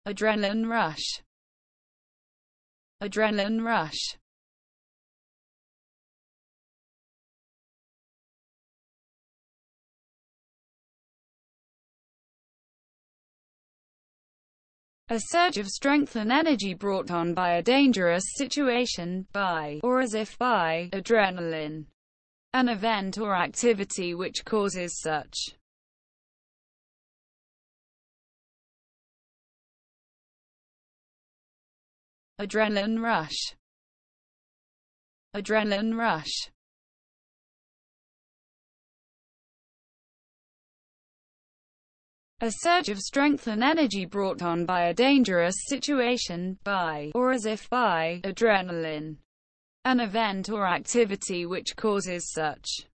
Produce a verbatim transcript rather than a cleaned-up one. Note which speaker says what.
Speaker 1: adrenaline rush, adrenaline rush, a surge of strength and energy brought on by a dangerous situation, by, or as if by, adrenaline, an event or activity which causes such. Adrenaline rush, adrenaline rush, a surge of strength and energy brought on by a dangerous situation, by, or as if by, adrenaline, an event or activity which causes such.